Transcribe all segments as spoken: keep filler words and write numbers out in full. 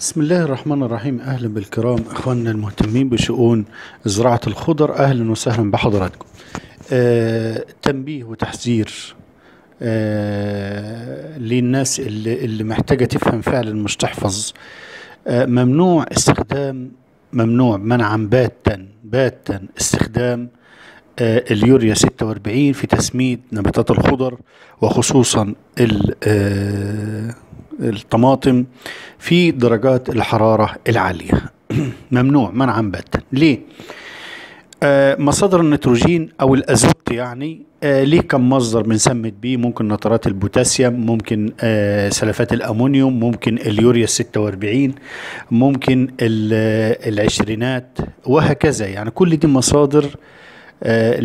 بسم الله الرحمن الرحيم. أهلا بالكرام إخواننا المهتمين بشؤون زراعة الخضر، أهلا وسهلا بحضراتكم. آه تنبيه وتحذير آه للناس اللي, اللي محتاجة تفهم فعلا مش تحفظ. آه ممنوع استخدام ممنوع منعا باتا باتا استخدام آه اليوريا ستة وأربعين في تسميد نباتات الخضر، وخصوصا آه الطماطم في درجات الحرارة العالية. ممنوع منعا باتا. ليه؟ آه مصادر النيتروجين او الازوت يعني آه ليه كم مصدر بنسمد بيه؟ ممكن نترات البوتاسيوم، ممكن آه سلفات الامونيوم، ممكن اليوريا ستة وأربعين، ممكن العشرينات، وهكذا. يعني كل دي مصادر آه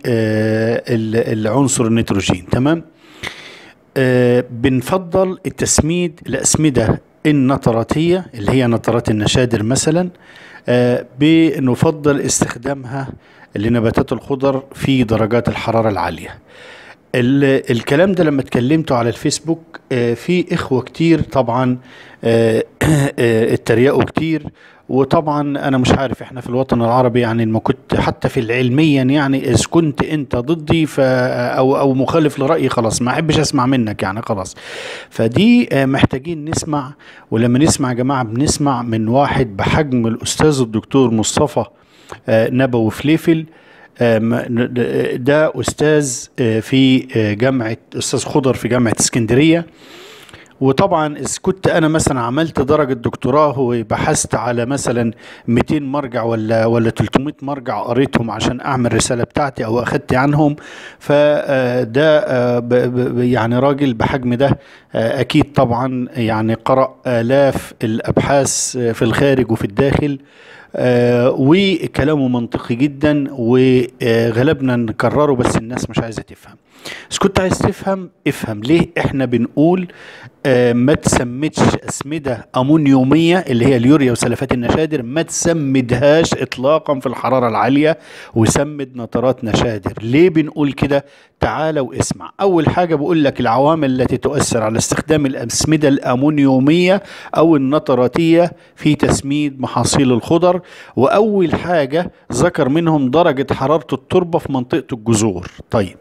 للعنصر النيتروجين. تمام. آه بنفضل التسميد الأسمدة النتراتية اللي هي نترات النشادر مثلا. آه بنفضل استخدامها لنباتات الخضر في درجات الحرارة العالية. الكلام ده لما اتكلمته على الفيسبوك آه في إخوة كتير طبعا آه آه اتريقوا كتير، وطبعا انا مش عارف احنا في الوطن العربي يعني ما كنت حتى في العلميا يعني اذا كنت انت ضدي ف او او مخالف لرايي خلاص ما احبش اسمع منك يعني خلاص. فدي محتاجين نسمع، ولما نسمع يا جماعه بنسمع من واحد بحجم الاستاذ الدكتور مصطفى نبوي فليفل. ده استاذ في جامعه استاذ خضر في جامعه اسكندريه. وطبعا إذا كنت أنا مثلا عملت درجة دكتوراه وبحثت على مثلا مئتين مرجع ولا ولا ثلاثمئة مرجع قريتهم عشان أعمل الرسالة بتاعتي أو أخدت عنهم، فده يعني راجل بحجم ده أكيد طبعا يعني قرأ آلاف الأبحاث في الخارج وفي الداخل، آه وكلامه منطقي جدا وغلبنا نكرره، بس الناس مش عايزة تفهم. بس كنت عايز تفهم افهم ليه احنا بنقول آه ما تسمدش أسمدة أمونيومية اللي هي اليوريا وسلفات النشادر، ما تسمدهاش إطلاقا في الحرارة العالية، وسمد نترات نشادر. ليه بنقول كده؟ تعال واسمع. أول حاجة بقول لك العوامل التي تؤثر على استخدام الأسمدة الأمونيومية أو النتراتية في تسميد محاصيل الخضر. وأول حاجة ذكر منهم درجة حرارة التربة في منطقة الجذور. طيب،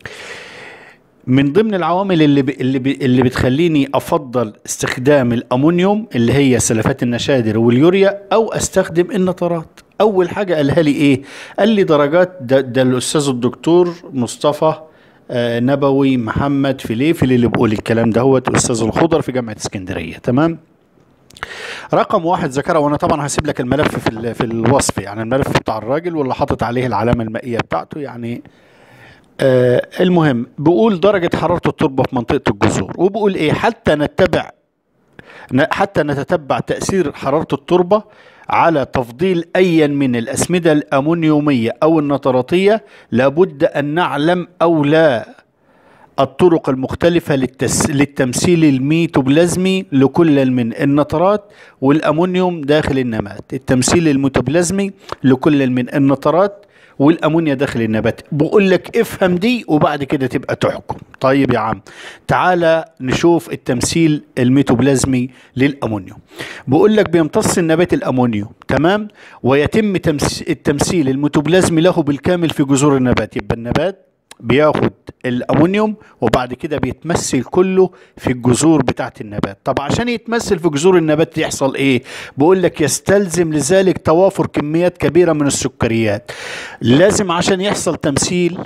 من ضمن العوامل اللي ب... اللي, ب... اللي بتخليني افضل استخدام الامونيوم اللي هي سلفات النشادر واليوريا او استخدم النترات. اول حاجه قالها لي ايه؟ قال لي درجات ده, ده الاستاذ الدكتور مصطفى آه نبوي محمد فليفل اللي بيقول الكلام ده، هو استاذ الخضر في جامعه اسكندريه. تمام. رقم واحد ذكرها، وانا طبعا هسيب لك الملف في في الوصف، يعني الملف بتاع الراجل واللي حاطط عليه العلامه المائيه بتاعته يعني. آه المهم بقول درجة حرارة التربة في منطقة الجذور، وبقول ايه؟ حتى نتبع حتى نتتبع تأثير حرارة التربة على تفضيل أي من الأسمدة الأمونيومية أو النتراتية، لابد أن نعلم أو لا الطرق المختلفة للتس... للتمثيل الميتوبلازمي لكل من النترات والأمونيوم داخل النبات. التمثيل الميتوبلازمي لكل من النترات والامونيا داخل النبات. بقول لك افهم دي وبعد كده تبقى تحكم. طيب يا عم، تعالى نشوف التمثيل الميتوبلازمي للامونيوم. بقول لك بيمتص النبات الامونيوم، تمام، ويتم التمثيل الميتوبلازمي له بالكامل في جذور النبات. يبقى النبات بياخد الامونيوم وبعد كده بيتمثل كله في الجذور بتاعت النبات. طب عشان يتمثل في جذور النبات يحصل ايه؟ بقول لك يستلزم لذلك توافر كميات كبيرة من السكريات. لازم عشان يحصل تمثيل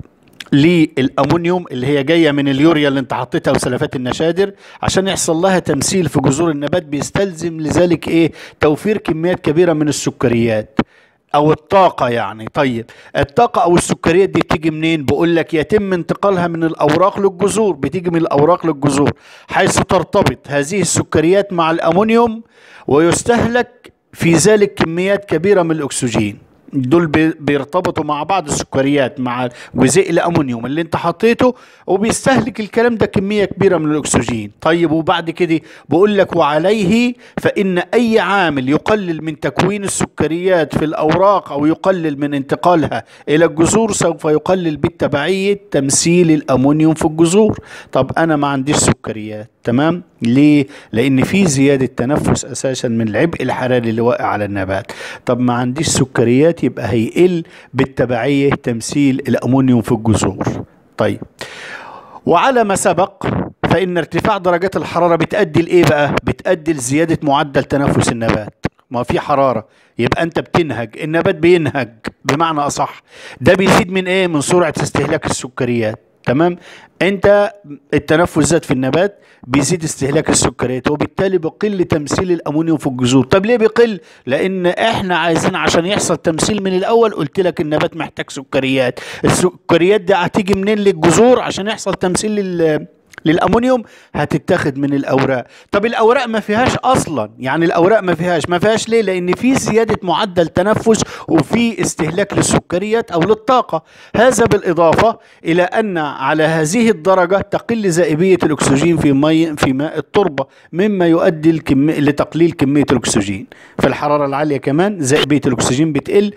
للامونيوم اللي هي جايه من اليوريا اللي انت حطيتها وسلفات النشادر، عشان يحصل لها تمثيل في جذور النبات بيستلزم لذلك ايه؟ توفير كميات كبيرة من السكريات او الطاقة يعني. طيب الطاقة او السكريات دي بتيجي منين؟ بقول لك يتم انتقالها من الاوراق للجذور. بتيجي من الاوراق للجذور حيث ترتبط هذه السكريات مع الامونيوم، ويستهلك في ذلك كميات كبيرة من الاكسجين. دول بيرتبطوا مع بعض السكريات مع جزيء الامونيوم اللي انت حطيته، وبيستهلك الكلام ده كميه كبيره من الاكسجين. طيب وبعد كده بقول لك وعليه فان اي عامل يقلل من تكوين السكريات في الاوراق او يقلل من انتقالها الى الجذور سوف يقلل بالتبعيه تمثيل الامونيوم في الجذور. طب انا ما عنديش سكريات، تمام. ليه؟ لان في زياده تنفس اساسا من العبء الحراري اللي واقع على النبات. طب ما عنديش سكريات يبقى هيقل بالتبعيه تمثيل الامونيوم في الجذور. طيب، وعلى ما سبق فان ارتفاع درجات الحراره بتؤدي لايه بقى؟ بتؤدي لزياده معدل تنفس النبات. ما في حراره يبقى انت بتنهج، النبات بينهج بمعنى اصح. ده بيزيد من ايه؟ من سرعه استهلاك السكريات. تمام. انت التنفس زاد في النبات بيزيد استهلاك السكريات، وبالتالي بيقل تمثيل الامونيوم في الجذور. طب ليه بيقل؟ لان احنا عايزين عشان يحصل تمثيل من الاول، قلت لك النبات محتاج سكريات. السكريات دي هتيجي منين للجذور عشان يحصل تمثيل لل للامونيوم؟ هتتاخد من الاوراق. طب الاوراق ما فيهاش اصلا، يعني الاوراق ما فيهاش ما فيهاش ليه؟ لان في زياده معدل تنفس وفي استهلاك للسكريات او للطاقه. هذا بالاضافه الى ان على هذه الدرجه تقل ذائبيه الاكسجين في ماء في ماء التربه، مما يؤدي الكم... لتقليل كميه الاكسجين. في الحراره العاليه كمان ذائبيه الاكسجين بتقل،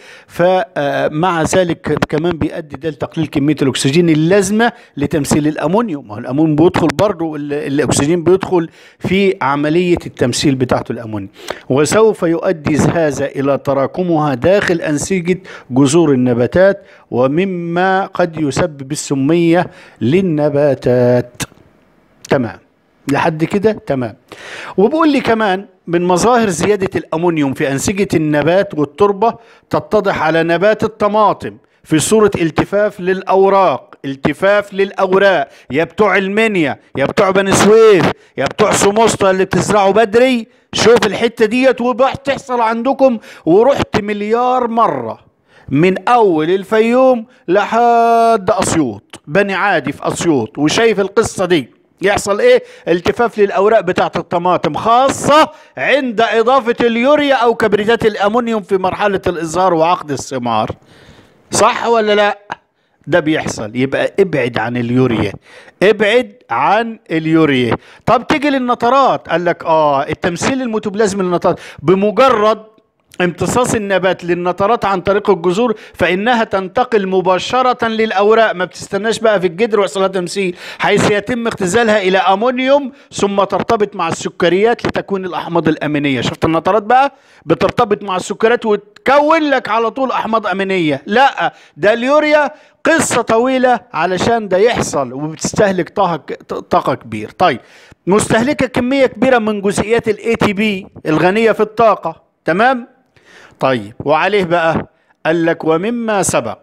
فمع ذلك كمان بيؤدي ده لتقليل كميه الاكسجين اللازمه لتمثيل الامونيوم. الامونيوم بيدخل برضه، الاكسجين بيدخل في عمليه التمثيل بتاعته الامونيوم، وسوف يؤدي هذا الى تراكمها داخل انسجه جذور النباتات، ومما قد يسبب السميه للنباتات. تمام لحد كده؟ تمام. وبقول لي كمان من مظاهر زياده الامونيوم في انسجه النبات والتربه تتضح على نبات الطماطم في صورة التفاف للأوراق. التفاف للأوراق يا بتوع المنيا، يا بتوع بني سويف، يا بتوع سموسطة اللي بتزرعوا بدري. شوف الحتة ديت وبتحصل عندكم، ورحت مليار مرة من أول الفيوم لحد أسيوط، بني عادي في أسيوط، وشايف القصة دي. يحصل ايه؟ التفاف للأوراق بتاعت الطماطم، خاصة عند إضافة اليوريا أو كبريتات الأمونيوم في مرحلة الإزهار وعقد الثمار. صح ولا لا؟ ده بيحصل. يبقى ابعد عن اليوريا، ابعد عن اليوريا. طب تيجي للنطرات، قال لك اه التمثيل الميتوبلازمي للنطرات بمجرد امتصاص النبات للنطرات عن طريق الجذور فإنها تنتقل مباشرة للأوراق، ما بتستناش بقى في الجدر ويحصلها تمثيل، حيث يتم اختزالها إلى أمونيوم ثم ترتبط مع السكريات لتكوين الأحماض الأمينية. شفت النطرات بقى بترتبط مع السكريات وتكون لك على طول أحماض أمينية. لا، ده اليوريا قصة طويلة علشان ده يحصل، وبتستهلك طاقة كبير. طيب، مستهلكة كمية كبيرة من جزيئات الاي تي بي الغنية في الطاقة. تمام؟ طيب، وعليه بقى قال لك ومما سبق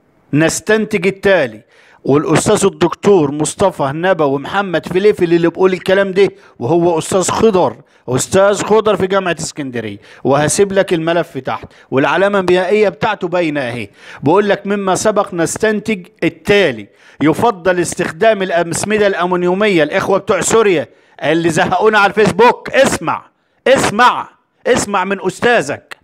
نستنتج التالي، والاستاذ الدكتور مصطفى نبوي محمد فليفل اللي بيقول الكلام ده، وهو استاذ خضر، استاذ خضر في جامعه اسكندريه، وهسيب لك الملف تحت والعلامه البيئيه بتاعته باينه اهي. بقول لك مما سبق نستنتج التالي: يفضل استخدام الامسمده الامونيوميه. الاخوه بتوع سوريا اللي زهقونا على الفيسبوك، اسمع اسمع اسمع من استاذك.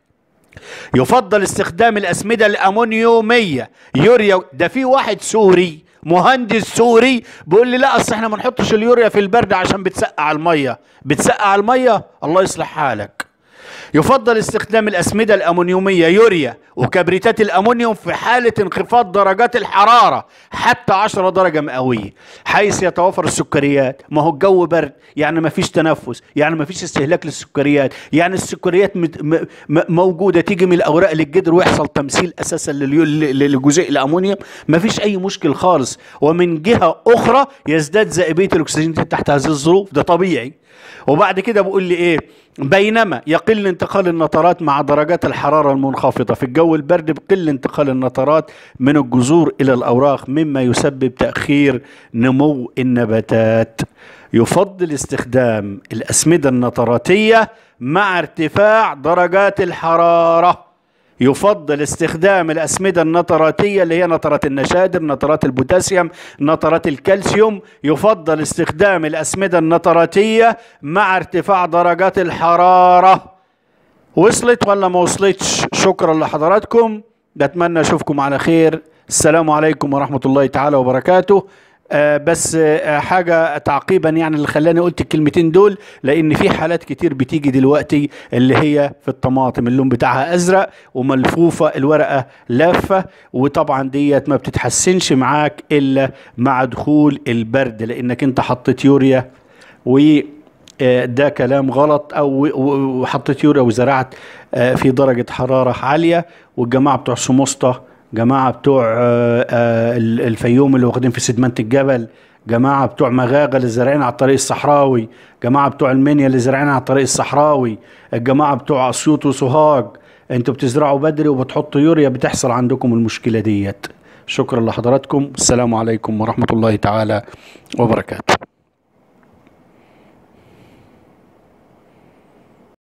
يفضل استخدام الأسمدة الأمونيومية يوريا. ده في واحد سوري مهندس سوري بيقول لي لا اصل احنا ما نحطش اليوريا في البرد عشان بتسقع الميه. بتسقع الميه؟ الله يصلح حالك. يفضل استخدام الأسمدة الأمونيومية يوريا وكبريتات الأمونيوم في حالة انخفاض درجات الحرارة حتى عشرة درجة مئوية، حيث يتوافر السكريات. ما هو الجو برد، يعني ما فيش تنفس، يعني ما فيش استهلاك للسكريات، يعني السكريات موجودة تيجي من الأوراق للجدر ويحصل تمثيل أساسا لجزيء الأمونيوم. ما فيش أي مشكل خالص. ومن جهة أخرى يزداد ذائبية الأكسجين تحت هذه الظروف، ده طبيعي. وبعد كده بقول لي ايه؟ بينما يقل انتقال النترات مع درجات الحرارة المنخفضة في الجو البرد، بقل انتقال النترات من الجذور إلى الأوراق، مما يسبب تأخير نمو النباتات. يفضل استخدام الأسمدة النتراتية مع ارتفاع درجات الحرارة. يفضل استخدام الأسمدة النتراتية اللي هي نترات النشادر، نترات البوتاسيوم، نترات الكالسيوم. يفضل استخدام الأسمدة النتراتية مع ارتفاع درجات الحرارة. وصلت ولا ما وصلتش؟ شكرا لحضراتكم، بتمنى أشوفكم على خير. السلام عليكم ورحمة الله تعالى وبركاته. آه بس آه حاجة تعقيبا يعني اللي خلاني قلت الكلمتين دول، لأن في حالات كتير بتيجي دلوقتي اللي هي في الطماطم اللون بتاعها أزرق وملفوفة الورقة لافة، وطبعا ديت ما بتتحسنش معاك إلا مع دخول البرد، لأنك أنت حطيت يوريا وده كلام غلط، او وحطيت يوريا وزرعت في درجة حرارة عالية. والجماعة بتوع سموسطة، جماعة بتوع الفيوم اللي واخدين في سدمنت الجبل، جماعة بتوع مغاغة اللي زارعين على الطريق الصحراوي، جماعة بتوع المنيا اللي زارعين على الطريق الصحراوي، الجماعة بتوع اسيوط وسوهاج، انتوا بتزرعوا بدري وبتحطوا يوريا، بتحصل عندكم المشكلة ديت. شكرا لحضراتكم، السلام عليكم ورحمة الله تعالى وبركاته.